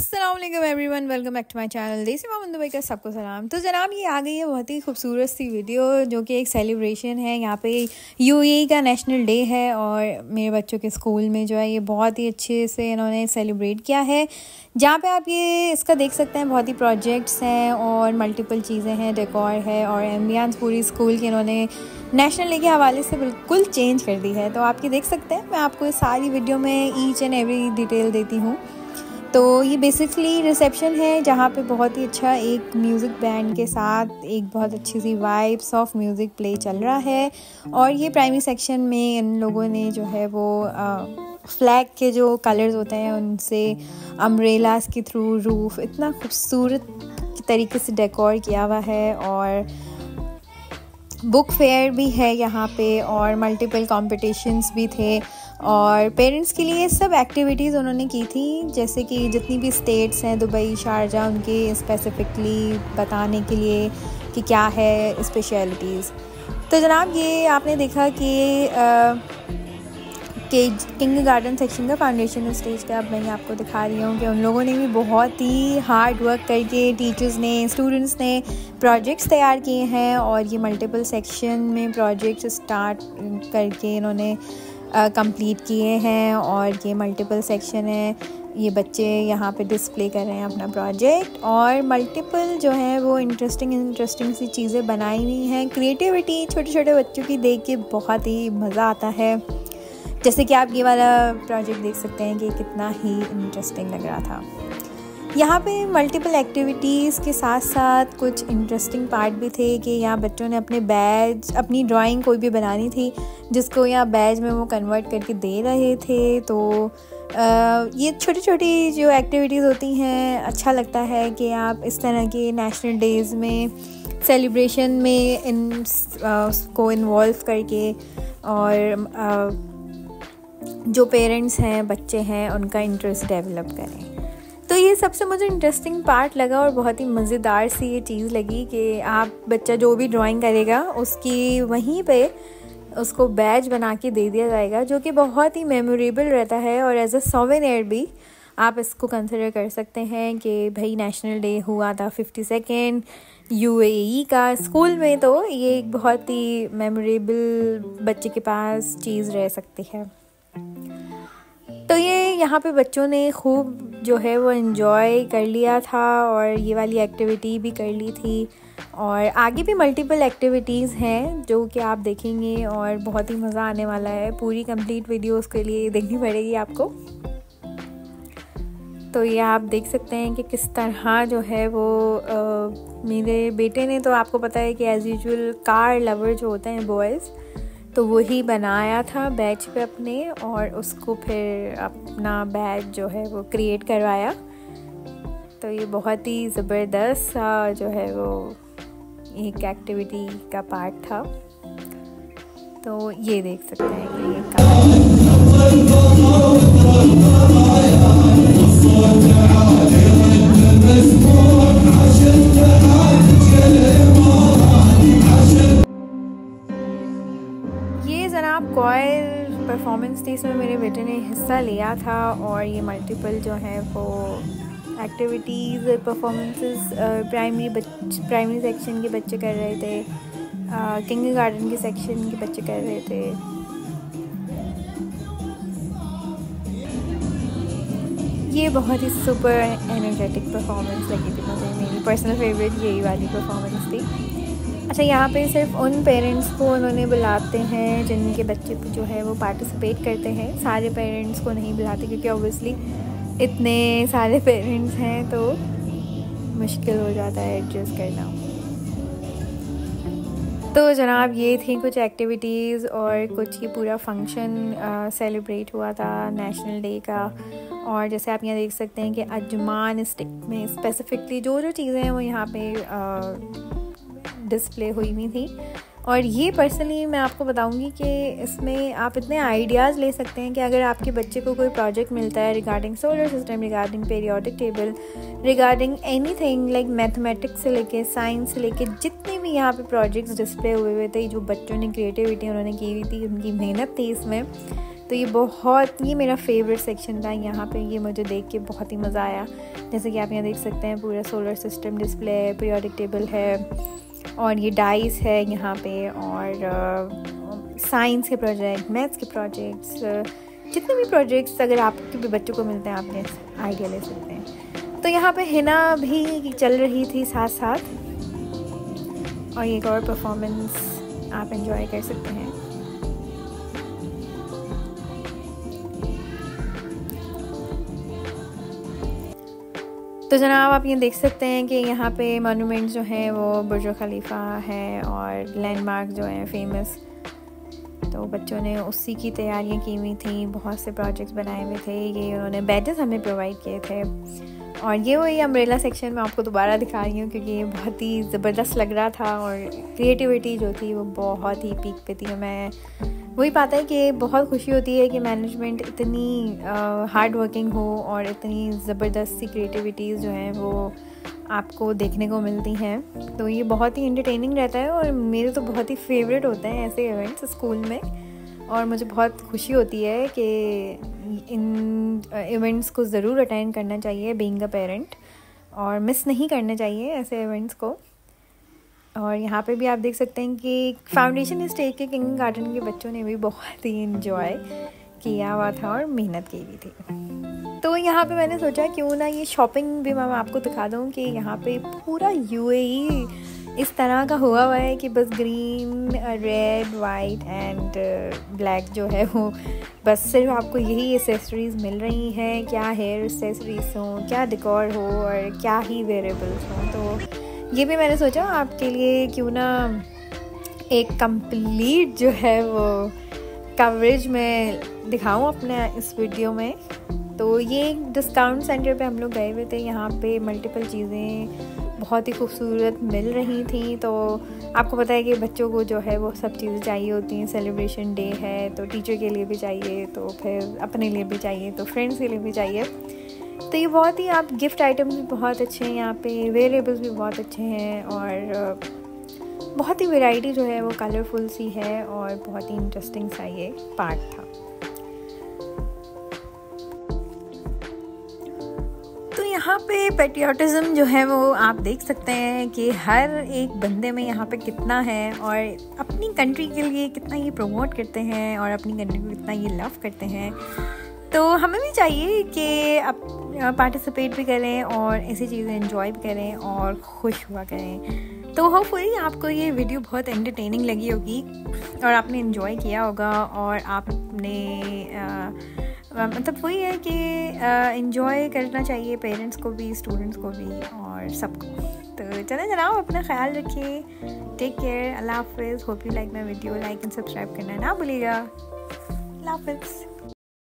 अस्सलाम वालेकुम everyone, welcome back to my channel Desi Maman Dubai का सबको सलाम। तो जनाब ये आ गई है बहुत ही खूबसूरत सी वीडियो जो कि एक सेलिब्रेशन है। यहाँ पे यूएई का नेशनल डे है और मेरे बच्चों के स्कूल में जो है ये बहुत ही अच्छे से इन्होंने सेलिब्रेट किया है। जहाँ पे आप ये इसका देख सकते हैं बहुत ही प्रोजेक्ट्स हैं और मल्टीपल चीज़ें हैं, डेकोर है और एम्बियंस पूरी स्कूल की इन्होंने नेशनल डे के हवाले से बिल्कुल चेंज कर दी है। तो आप ये देख सकते हैं, मैं आपको सारी वीडियो में ईच एंड एवरी डिटेल देती हूँ। तो ये बेसिकली रिसेप्शन है जहाँ पे बहुत ही अच्छा एक म्यूज़िक बैंड के साथ एक बहुत अच्छी सी वाइब्स ऑफ म्यूज़िक प्ले चल रहा है। और ये प्राइमरी सेक्शन में इन लोगों ने जो है वो फ्लैग के जो कलर्स होते हैं उनसे अम्ब्रेलास के थ्रू रूफ इतना खूबसूरत तरीके से डेकोर किया हुआ है। और बुक फेयर भी है यहाँ पे और मल्टीपल कॉम्पिटिशन्स भी थे और पेरेंट्स के लिए सब एक्टिविटीज़ उन्होंने की थी, जैसे कि जितनी भी स्टेट्स हैं दुबई, शारजा, उनके स्पेसिफिकली बताने के लिए कि क्या है स्पेशलिटीज़। तो जनाब ये आपने देखा कि किंग गार्डन सेक्शन का फाउंडेशन स्टेज का अब मैं आपको दिखा रही हूँ कि उन लोगों ने भी बहुत ही हार्ड वर्क करके टीचर्स ने, स्टूडेंट्स ने प्रोजेक्ट्स तैयार किए हैं और ये मल्टीपल सेक्शन में प्रोजेक्ट्स स्टार्ट करके इन्होंने कंप्लीट किए हैं। और ये मल्टीपल सेक्शन है, ये बच्चे यहाँ पे डिस्प्ले कर रहे हैं अपना प्रोजेक्ट और मल्टीपल जो है वो इंटरेस्टिंग सी चीज़ें बनाई हुई हैं। क्रिएटिविटी छोटे छोटे बच्चों की देख के बहुत ही मज़ा आता है। जैसे कि आप ये वाला प्रोजेक्ट देख सकते हैं कि कितना ही इंटरेस्टिंग लग रहा था। यहाँ पे मल्टीपल एक्टिविटीज़ के साथ साथ कुछ इंटरेस्टिंग पार्ट भी थे कि यहाँ बच्चों ने अपने बैज, अपनी ड्राइंग कोई भी बनानी थी जिसको यहाँ बैज में वो कन्वर्ट करके दे रहे थे। तो ये छोटी छोटी जो एक्टिविटीज़ होती हैं, अच्छा लगता है कि आप इस तरह के नेशनल डेज़ में सेलिब्रेशन में को इन्वॉल्व करके और जो पेरेंट्स हैं, बच्चे हैं, उनका इंटरेस्ट डेवलप करें। तो ये सबसे मुझे इंटरेस्टिंग पार्ट लगा और बहुत ही मज़ेदार सी ये चीज़ लगी कि आप बच्चा जो भी ड्राइंग करेगा उसकी वहीं पे उसको बैज बना के दे दिया जाएगा, जो कि बहुत ही मेमोरेबल रहता है और एज अ सोवेनियर भी आप इसको कंसिडर कर सकते हैं कि भाई नेशनल डे हुआ था 52nd यूएई का स्कूल में, तो ये एक बहुत ही मेमोरेबल बच्चे के पास चीज़ रह सकती है। तो ये यहाँ पे बच्चों ने खूब जो है वो एंजॉय कर लिया था और ये वाली एक्टिविटी भी कर ली थी। और आगे भी मल्टीपल एक्टिविटीज़ हैं जो कि आप देखेंगे और बहुत ही मज़ा आने वाला है। पूरी कंप्लीट वीडियो उसके लिए देखनी पड़ेगी आपको। तो ये आप देख सकते हैं कि किस तरह जो है वो मेरे बेटे ने, तो आपको पता है कि एज़ यूजुअल कार लवर जो होते हैं बॉयज़, तो वही बनाया था बैच पे अपने और उसको फिर अपना बैच जो है वो क्रिएट करवाया। तो ये बहुत ही ज़बरदस्त जो है वो एक एक्टिविटी का पार्ट था। तो ये देख सकते हैं कि ये जनाब कॉयर परफॉर्मेंस थी, इसमें मेरे बेटे ने हिस्सा लिया था और ये मल्टीपल जो है वो एक्टिविटीज़ परफॉर्मेंसेस प्राइमरी सेक्शन के बच्चे कर रहे थे, किंग गार्डन के सेक्शन के बच्चे कर रहे थे। ये बहुत ही सुपर एनर्जेटिक परफॉर्मेंस लगी थी मुझे, मेरी पर्सनल फेवरेट यही वाली परफॉर्मेंस थी। अच्छा, यहाँ पे सिर्फ उन पेरेंट्स को उन्होंने बुलाते हैं जिनके बच्चे जो है वो पार्टिसिपेट करते हैं, सारे पेरेंट्स को नहीं बुलाते क्योंकि ऑब्वियसली इतने सारे पेरेंट्स हैं तो मुश्किल हो जाता है एडजस्ट करना। तो जनाब ये थी कुछ एक्टिविटीज़ और कुछ ये पूरा फंक्शन सेलिब्रेट हुआ था नेशनल डे का। और जैसे आप यहाँ देख सकते हैं कि अजमान स्टिक में स्पेसिफिकली जो जो चीज़ें हैं वो यहाँ पे डिस्प्ले हुई हुई थी। और ये पर्सनली मैं आपको बताऊंगी कि इसमें आप इतने आइडियाज़ ले सकते हैं कि अगर आपके बच्चे को कोई प्रोजेक्ट मिलता है regarding solar system, regarding periodic table, regarding anything like mathematics से लेके साइंस से लेके जितने भी यहाँ पे प्रोजेक्ट्स डिस्प्ले हुए थे, जो बच्चों ने क्रिएटिविटी उन्होंने की हुई थी, उनकी मेहनत थी इसमें, तो ये मेरा फेवरेट सेक्शन था। यहाँ पे ये मुझे देख के बहुत ही मज़ा आया। जैसे कि आप यहाँ देख सकते हैं पूरा solar system display, periodic table है और ये डाइस है यहाँ पे, और साइंस के प्रोजेक्ट, मैथ्स के प्रोजेक्ट्स, जितने भी प्रोजेक्ट्स अगर आपके भी बच्चों को मिलते हैं आप आइडिया ले सकते हैं। तो यहाँ पे हिना भी चल रही थी साथ साथ, और एक और परफॉर्मेंस आप एंजॉय कर सकते हैं। तो जनाब आप ये देख सकते हैं कि यहाँ पे मॉन्यूमेंट्स जो हैं वो बुर्ज खलीफा है और लैंडमार्क जो हैं फेमस, तो बच्चों ने उसी की तैयारियां की हुई थी। बहुत से प्रोजेक्ट्स बनाए हुए थे। ये उन्होंने बैजेस हमें प्रोवाइड किए थे। और ये वही अम्ब्रेला सेक्शन में आपको दोबारा दिखा रही हूँ क्योंकि ये बहुत ही ज़बरदस्त लग रहा था और क्रिएटिविटी जो थी वो बहुत ही पीक पे थी। मैं वही पाता है कि बहुत खुशी होती है कि मैनेजमेंट इतनी हार्ड वर्किंग हो और इतनी ज़बरदस्त सी क्रिएटिविटीज़ जो हैं वो आपको देखने को मिलती हैं। तो ये बहुत ही एंटरटेनिंग रहता है और मेरे तो बहुत ही फेवरेट होते हैं ऐसे इवेंट्स स्कूल में, और मुझे बहुत खुशी होती है कि इन इवेंट्स को ज़रूर अटेंड करना चाहिए बीइंग अ पेरेंट, और मिस नहीं करना चाहिए ऐसे इवेंट्स को। और यहाँ पे भी आप देख सकते हैं कि फाउंडेशन स्टेज के किंग गार्डन के बच्चों ने भी बहुत ही इन्जॉय किया हुआ था और मेहनत की भी थी। तो यहाँ पे मैंने सोचा क्यों ना ये शॉपिंग भी मैं आपको दिखा दूँ कि यहाँ पे पूरा यूएई इस तरह का हुआ है कि बस green, red, white and black जो है वो बस सिर्फ आपको यही एसेसरीज़ मिल रही हैं। क्या हेयर एसेसरीज हों, क्या डेकोर हो और क्या ही वेरेबल्स हों। तो ये भी मैंने सोचा आपके लिए क्यों ना एक कंप्लीट जो है वो कवरेज में दिखाऊं अपने इस वीडियो में। तो ये एक डिस्काउंट सेंटर पे हम लोग गए हुए थे। यहाँ पे मल्टीपल चीज़ें बहुत ही खूबसूरत मिल रही थी। तो आपको पता है कि बच्चों को जो है वो सब चीज़ें चाहिए होती हैं। सेलिब्रेशन डे है तो टीचर के लिए भी चाहिए, तो फिर अपने लिए भी चाहिए, तो फ्रेंड्स के लिए भी चाहिए। तो ये बहुत ही आप गिफ्ट आइटम्स भी बहुत अच्छे हैं यहाँ पे, वेरिएबल्स भी बहुत अच्छे हैं और बहुत ही वैरायटी जो है वो कलरफुल सी है और बहुत ही इंटरेस्टिंग सा ये पार्ट था। तो यहाँ पे पेट्रियोटिज्म जो है वो आप देख सकते हैं कि हर एक बंदे में यहाँ पे कितना है और अपनी कंट्री के लिए कितना ये प्रमोट करते हैं और अपनी कंट्री को कितना ये लव करते हैं। तो हमें भी चाहिए कि आप पार्टिसिपेट भी करें और ऐसी चीज़ें एंजॉय भी करें और खुश हुआ करें। तो होपफुली आपको ये वीडियो बहुत एंटरटेनिंग लगी होगी और आपने एंजॉय किया होगा और आपने मतलब वही है कि एंजॉय करना चाहिए पेरेंट्स को भी, स्टूडेंट्स को भी और सबको। तो चलें जनाब, अपना ख्याल रखिए। Take care. अल्लाह हाफिज़। Hope you like my video. Like and subscribe करना ना भूलिएगा। अल्लाह हाफिज़।